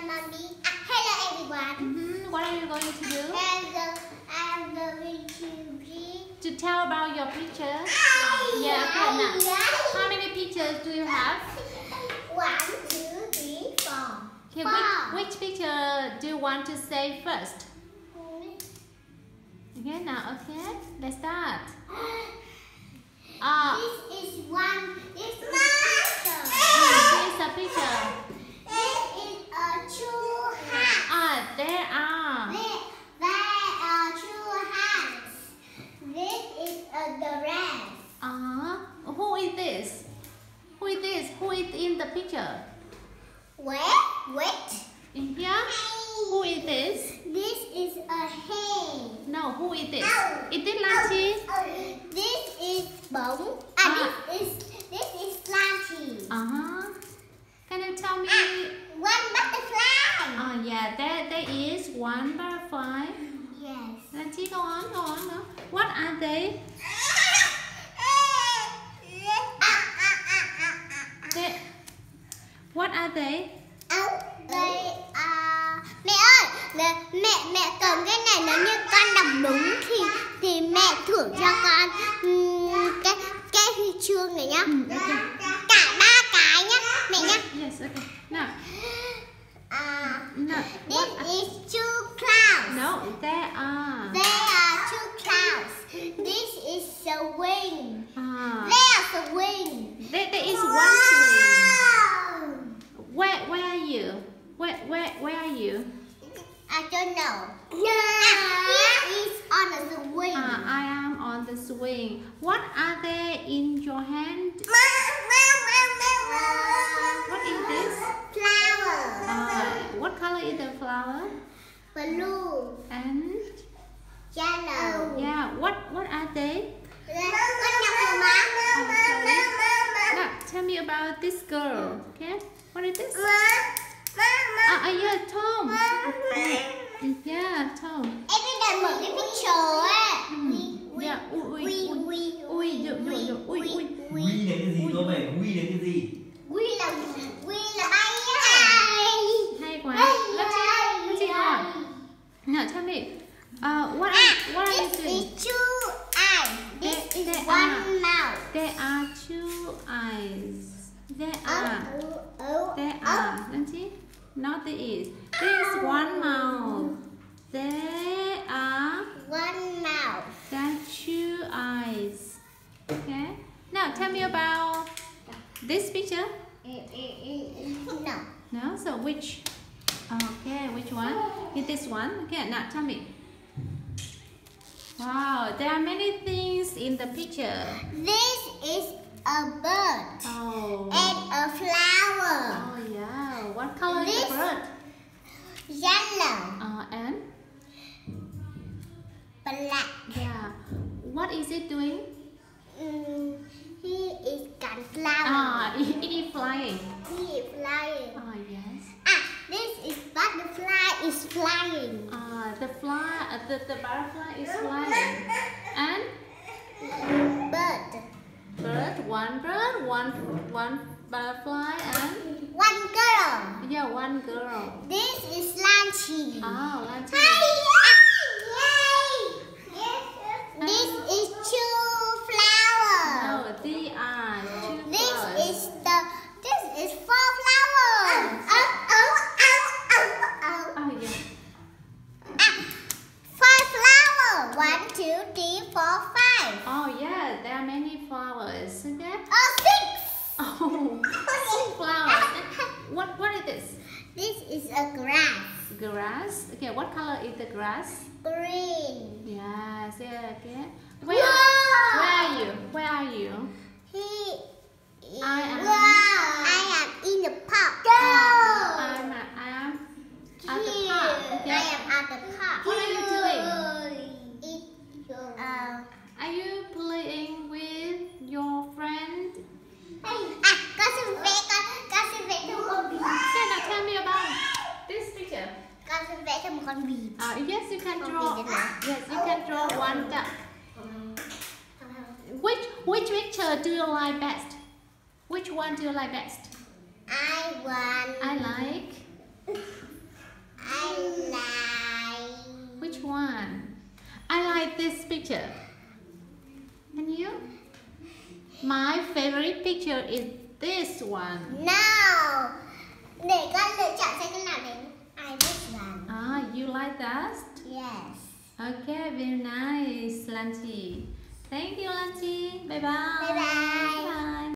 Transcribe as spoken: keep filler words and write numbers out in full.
mommy. Uh, hello everyone. Mm-hmm. What are you going to do? I'm, go, I'm going to be... To tell about your pictures? Hi. Yeah, okay, now. Hi. How many pictures do you have? One, two, three, four. Okay, Four. which, which picture do you want to say first? Okay, now, okay, let's start. Uh, This is one. This is uh, this is a picture. This is a two hands. Ah, there are. There, there are two hands. This is a dress. Uh, who is this? Who is this? Who is in the picture? Wait, wait. In here? Who is this? This is a hand. No, who is this? Ow. Is it Lanchi? This is bóng. Ah, Ah. this is this is Lanchi. Uh-huh. Can you tell me? Ah, one butterfly. Oh yeah, there, there is one butterfly. Yes. Lanchi, go on, go on. Go. What are they? They, what are they? Oh, đây à, mẹ ơi, mẹ mẹ mẹ cầm cái này, nếu như con đọc đúng thì thì mẹ thưởng cho con um, cái cái huy chương này nhá. Mm, okay. Cả ba cái nhá, mẹ nhá. Yes, okay. Now, À, no, this what? is two clouds. No, there are. There are two clouds. This is the wing. Ah, There's the wing. there, there is one swing. Where, where are you? Where, where, where are you? I don't know. Ah, he is on the wing. Ah, I am on the swing. What are they in your hand? What is this? Flower. Uh, what color is the flower? Blue. And Yellow. yeah, what what are they? Con nhặt của má. Oh, sorry. Now, tell me about this girl. Okay, what is this? Ah, uh, yeah, Tom. Yeah, Tom. Em biết đặt một cái picture á. Mm. Yeah, ui ui ui ui dụ dụ dụ ui ui. Quy là cái gì cô mày? Quy là cái gì? Quy là quy là bay á. Hay quá. Let's see, let's see hỏi. Now tell me, uh, what are what are you This doing? is two eyes. This There- is there one are- mouth. There are two eyes. There are. Oh, oh, There oh. are. Let's see. Not there is. There is one mouth. There are. One mouth. There are two eyes. Okay. Now tell me about this picture. No. No. So which? Okay. Which one? Is this one? Okay. Now tell me. Wow. There are many things in the picture. This is a bird Oh. and a flower. Oh yeah. What color is This- the bird? Yellow. Uh, and Black. yeah. What is it doing? Mm, he is got flower. Ah, it, it is flying. He is flying. Ah, yes. Ah, this is butterfly is flying. Ah, the fly, uh, the, the butterfly is flying. And Bird. bird, one bird, one one butterfly, and One girl. yeah, one girl. This is Lanchi. Ah, let's This is two flowers. no, they are two This flowers. is the this is four flowers. Oh, oh, oh, oh, oh. Oh yeah. Ah, five flowers. One, two, three, four, five. Oh yeah, there are many flowers. Okay. Oh, six. Oh, six flowers. What what is this? This is a grass. Grass. Okay, what color is the grass? Green. Yes, yeah, okay. Where, Wow. where are you? Where are you? He is, I am- I am in the park. I'm at, I am at the Here. park. Okay. I am at the park. What are you doing? It, uh, Are you playing with your friend? à, con xin vẽ con, con xin vẽ thêm một con bì. Okay, now tell me about this picture. Con xin vẽ thêm một con bì. Uh, yes, you can Con draw. bì thế nào? Yes, you can draw one duck. Which which picture do you like best? Which one do you like best? I want. I like picture. And you? My favorite picture is this one. Now, để con lựa chọn xem cái nào đến. I this one. Ah, you like that? Yes. Okay, very nice, Lanchi. Thank you, Lanchi. Bye bye. Bye bye. Bye.